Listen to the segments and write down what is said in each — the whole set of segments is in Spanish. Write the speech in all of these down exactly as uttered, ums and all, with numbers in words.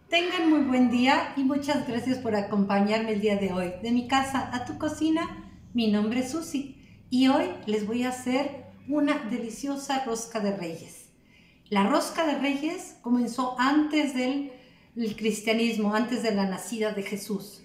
Tengan muy buen día y muchas gracias por acompañarme el día de hoy. De mi casa a tu cocina, mi nombre es Susi y hoy les voy a hacer una deliciosa rosca de reyes. La rosca de reyes comenzó antes del el cristianismo, antes de la nacida de Jesús.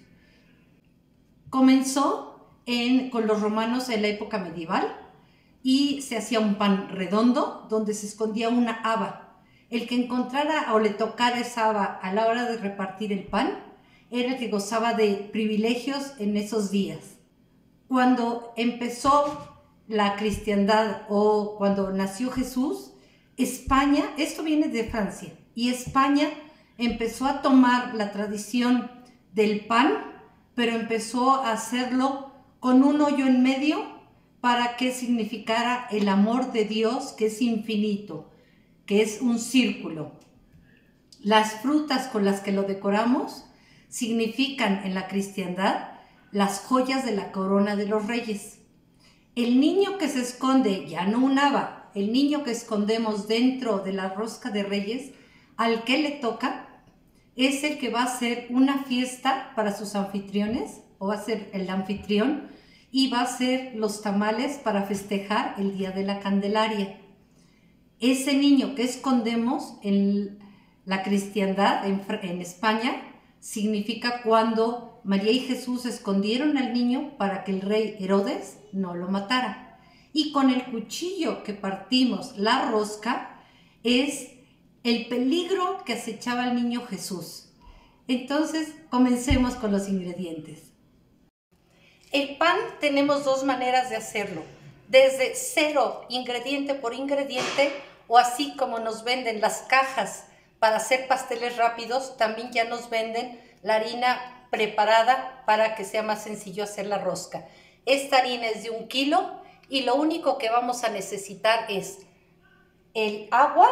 Comenzó en, con los romanos en la época medieval y se hacía un pan redondo donde se escondía una haba. El que encontrara o le tocara esa haba a la hora de repartir el pan era el que gozaba de privilegios en esos días. Cuando empezó la cristiandad o cuando nació Jesús, España, esto viene de Francia, y España empezó a tomar la tradición del pan, pero empezó a hacerlo con un hoyo en medio para que significara el amor de Dios, que es infinito, que es un círculo. Las frutas con las que lo decoramos significan en la cristiandad las joyas de la corona de los reyes. El niño que se esconde, ya no un haba, el niño que escondemos dentro de la rosca de reyes, al que le toca, es el que va a hacer una fiesta para sus anfitriones, o va a ser el anfitrión, y va a hacer los tamales para festejar el día de la Candelaria. Ese niño que escondemos en la cristiandad en, en España significa cuando María y Jesús escondieron al niño para que el rey Herodes no lo matara. Y con el cuchillo que partimos la rosca es el peligro que acechaba al niño Jesús. Entonces, comencemos con los ingredientes. El pan tenemos dos maneras de hacerlo. Desde cero ingrediente por ingrediente, o así como nos venden las cajas para hacer pasteles rápidos, también ya nos venden la harina preparada para que sea más sencillo hacer la rosca. Esta harina es de un kilo y lo único que vamos a necesitar es el agua,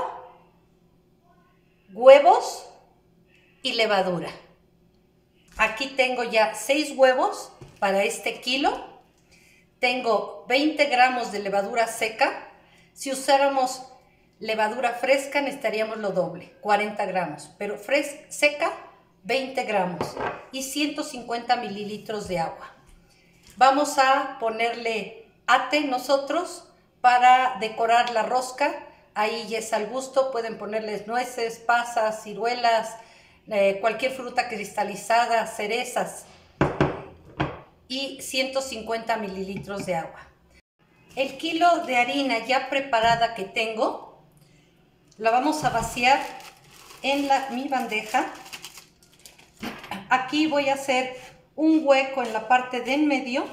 huevos y levadura. Aquí tengo ya seis huevos para este kilo. Tengo veinte gramos de levadura seca. Si usáramos levadura fresca necesitaríamos lo doble, cuarenta gramos, pero fresca, seca, veinte gramos y ciento cincuenta mililitros de agua. Vamos a ponerle ate nosotros para decorar la rosca. Ahí ya es al gusto, pueden ponerles nueces, pasas, ciruelas, eh, cualquier fruta cristalizada, cerezas, y ciento cincuenta mililitros de agua. El kilo de harina ya preparada que tengo, la vamos a vaciar en la, mi bandeja. Aquí voy a hacer un hueco en la parte de en medio.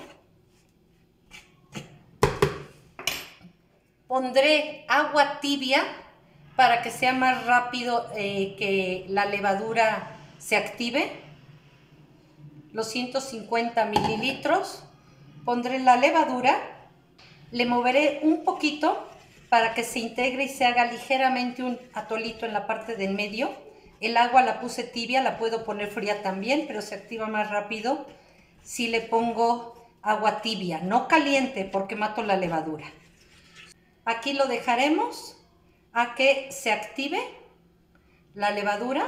Pondré agua tibia para que sea más rápido eh, que la levadura se active. Los ciento cincuenta mililitros. Pondré la levadura. Le moveré un poquito para que se integre y se haga ligeramente un atolito en la parte del medio. El agua la puse tibia, la puedo poner fría también, pero se activa más rápido si le pongo agua tibia, no caliente porque mato la levadura. Aquí lo dejaremos a que se active la levadura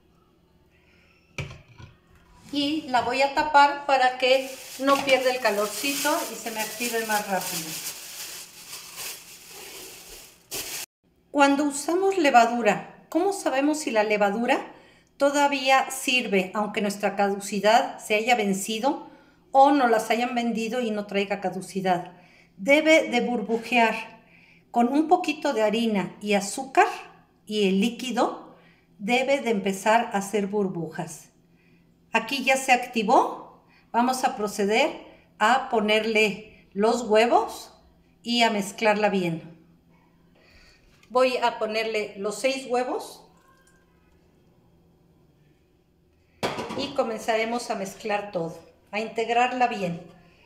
y la voy a tapar para que no pierda el calorcito y se me active más rápido. Cuando usamos levadura, ¿cómo sabemos si la levadura todavía sirve aunque nuestra caducidad se haya vencido o nos las hayan vendido y no traiga caducidad? Debe de burbujear con un poquito de harina y azúcar, y el líquido debe de empezar a hacer burbujas. Aquí ya se activó. Vamos a proceder a ponerle los huevos y a mezclarla bien. Voy a ponerle los seis huevos y comenzaremos a mezclar todo, a integrarla bien.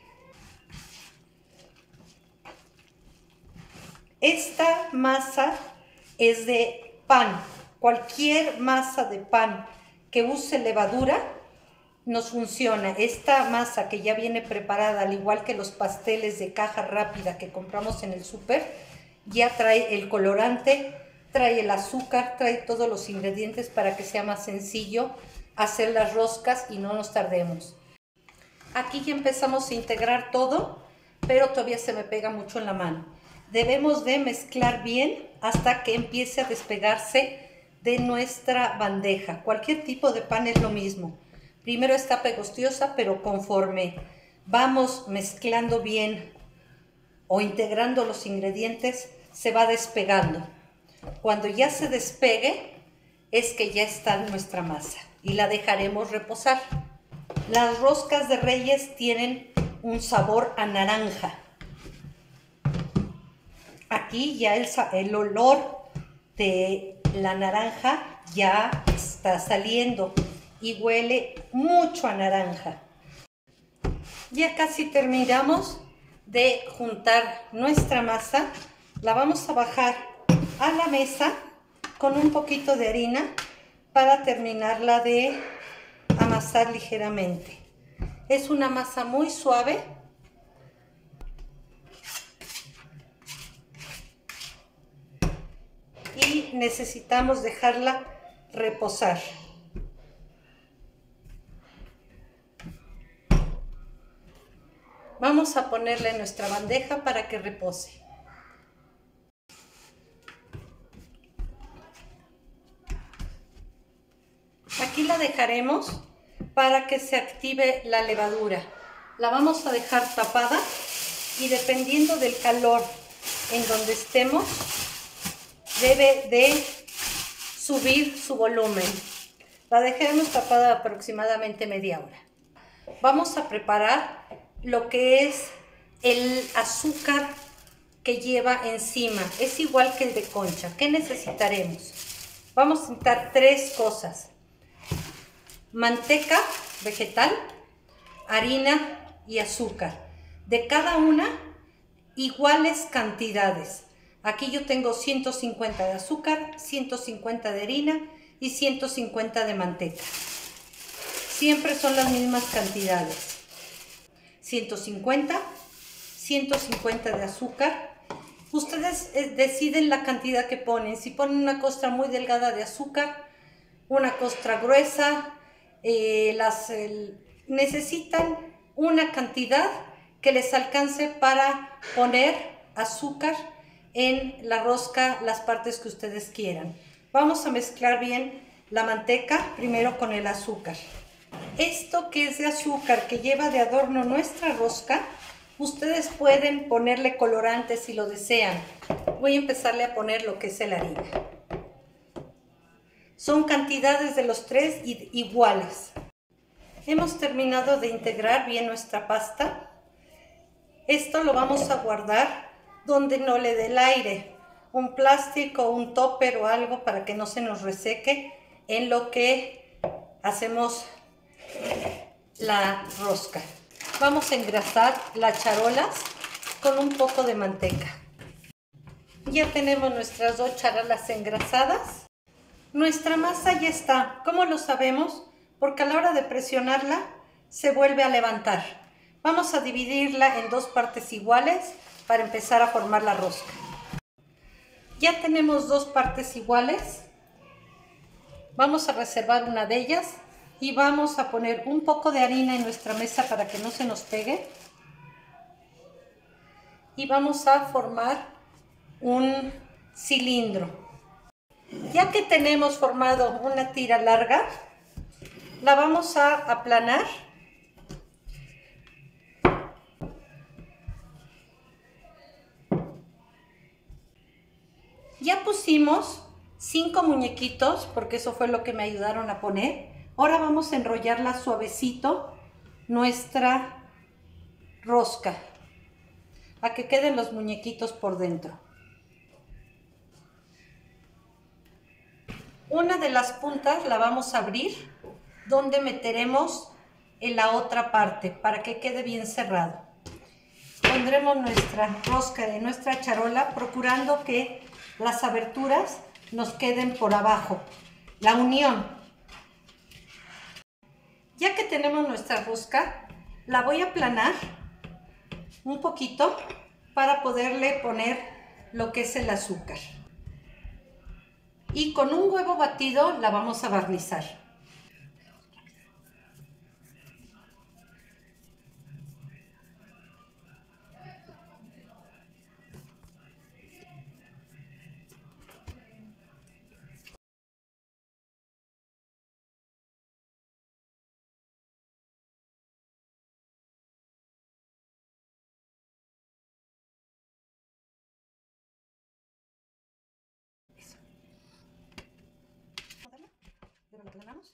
Esta masa es de pan. Cualquier masa de pan que use levadura nos funciona. Esta masa que ya viene preparada, al igual que los pasteles de caja rápida que compramos en el súper, ya trae el colorante trae el azúcar, trae todos los ingredientes para que sea más sencillo hacer las roscas y no nos tardemos. Aquí ya empezamos a integrar todo, pero todavía se me pega mucho en la mano. Debemos de mezclar bien hasta que empiece a despegarse de nuestra bandeja. Cualquier tipo de pan es lo mismo. Primero está pegostiosa, pero conforme vamos mezclando bien o integrando los ingredientes, se va despegando. Cuando ya se despegue, es que ya está nuestra masa y la dejaremos reposar. Las roscas de Reyes tienen un sabor a naranja. Aquí ya el, el olor de la naranja ya está saliendo y huele mucho a naranja. Ya casi terminamos de juntar nuestra masa. La vamos a bajar a la mesa con un poquito de harina para terminarla de amasar ligeramente. Es una masa muy suave. Y necesitamos dejarla reposar. Vamos a ponerla en nuestra bandeja para que repose. Aquí la dejaremos para que se active la levadura. La vamos a dejar tapada y dependiendo del calor en donde estemos, debe de subir su volumen. La dejaremos tapada aproximadamente media hora. Vamos a preparar lo que es el azúcar que lleva encima. Es igual que el de concha. ¿Qué necesitaremos? Vamos a necesitar tres cosas: manteca vegetal, harina y azúcar. De cada una, iguales cantidades. Aquí yo tengo ciento cincuenta de azúcar, ciento cincuenta de harina y ciento cincuenta de manteca. Siempre son las mismas cantidades. ciento cincuenta, ciento cincuenta de azúcar. Ustedes deciden la cantidad que ponen. Si ponen una costra muy delgada de azúcar, una costra gruesa, eh, las, eh, necesitan una cantidad que les alcance para poner azúcar en la rosca, las partes que ustedes quieran. Vamos a mezclar bien la manteca primero con el azúcar. Esto que es de azúcar, que lleva de adorno nuestra rosca, ustedes pueden ponerle colorante si lo desean. Voy a empezarle a poner lo que es la harina. Son cantidades de los tres iguales. Hemos terminado de integrar bien nuestra pasta. Esto lo vamos a guardar donde no le dé el aire. Un plástico, un topper o algo para que no se nos reseque en lo que hacemos la rosca. Vamos a engrasar las charolas con un poco de manteca. Ya tenemos nuestras dos charolas engrasadas. Nuestra masa ya está. ¿Cómo lo sabemos? Porque a la hora de presionarla se vuelve a levantar. Vamos a dividirla en dos partes iguales para empezar a formar la rosca. Ya tenemos dos partes iguales. Vamos a reservar una de ellas y vamos a poner un poco de harina en nuestra mesa para que no se nos pegue. Y vamos a formar un cilindro. Ya que tenemos formado una tira larga, la vamos a aplanar. Ya pusimos cinco muñequitos, porque eso fue lo que me ayudaron a poner. Ahora vamos a enrollarla suavecito, nuestra rosca, a que queden los muñequitos por dentro. Una de las puntas la vamos a abrir, donde meteremos en la otra parte, para que quede bien cerrado. Pondremos nuestra rosca en nuestra charola, procurando que las aberturas nos queden por abajo, la unión. Ya que tenemos nuestra rosca, la voy a aplanar un poquito para poderle poner lo que es el azúcar. Y con un huevo batido la vamos a barnizar. Lo aplanamos.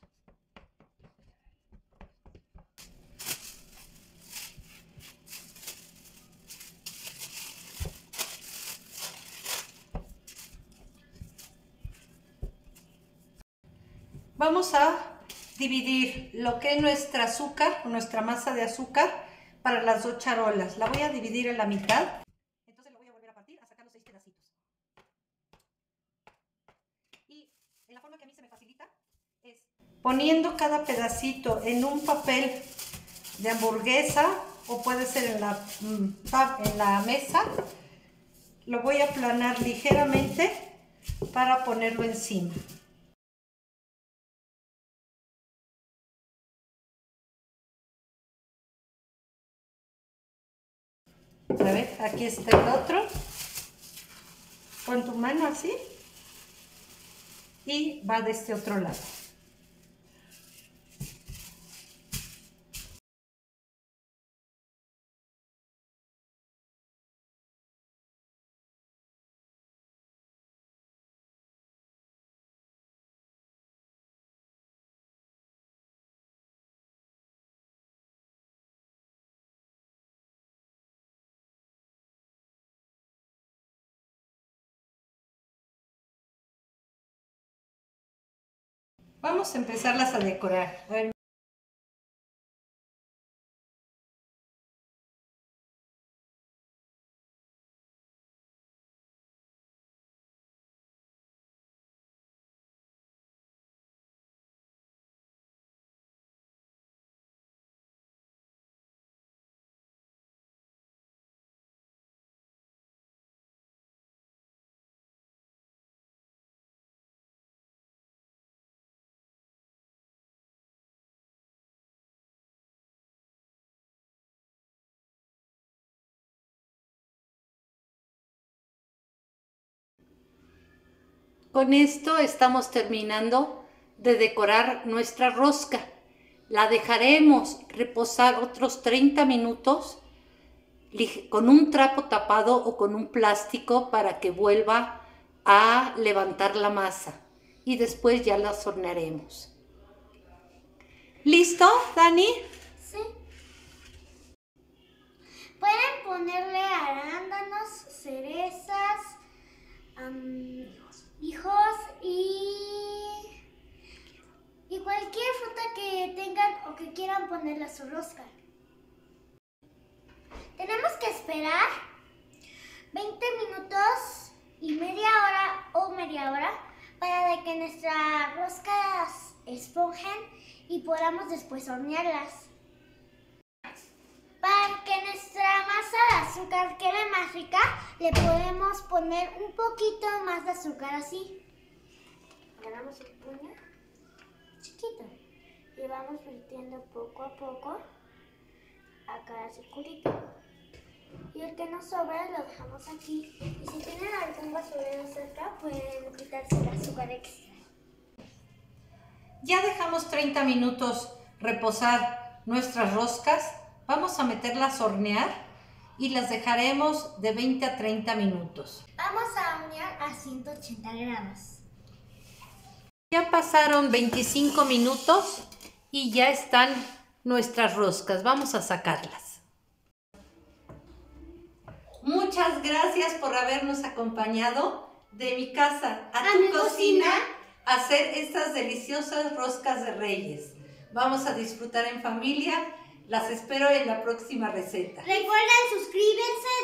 Vamos a dividir lo que es nuestra azúcar, nuestra masa de azúcar para las dos charolas. La voy a dividir en la mitad. Entonces lo voy a volver a partir, a sacar los seis pedacitos. Y en la forma que a mí se me facilita es poniendo cada pedacito en un papel de hamburguesa o puede ser en la, en la mesa. Lo voy a aplanar ligeramente para ponerlo encima. A ver, aquí está el otro. Pon tu mano así y va de este otro lado. Vamos a empezarlas a decorar. A ver. Con esto estamos terminando de decorar nuestra rosca. La dejaremos reposar otros treinta minutos con un trapo tapado o con un plástico para que vuelva a levantar la masa. Y después ya las hornearemos. ¿Listo, Dani? Sí. Pueden ponerle arándanos, cerezas, um, higos y, y cualquier fruta que tengan o que quieran ponerle a su rosca. Tenemos que esperar veinte minutos y media hora o media hora para de que nuestras roscas esponjen y podamos después hornearlas. Para que nuestra masa de azúcar quede más rica, le podemos poner un poquito más de azúcar así. Agarramos el puño chiquito y vamos vertiendo poco a poco a cada circulito. Y el que nos sobra lo dejamos aquí. Y si tienen algún basurero cerca, pueden quitarse el azúcar extra. Ya dejamos treinta minutos reposar nuestras roscas. Vamos a meterlas a hornear y las dejaremos de veinte a treinta minutos. Vamos a hornear a ciento ochenta grados. Ya pasaron veinticinco minutos y ya están nuestras roscas. Vamos a sacarlas. Muchas gracias por habernos acompañado de mi casa a, a tu mi cocina, cocina a hacer estas deliciosas roscas de Reyes. Vamos a disfrutar en familia. Las espero en la próxima receta. Recuerden suscribirse,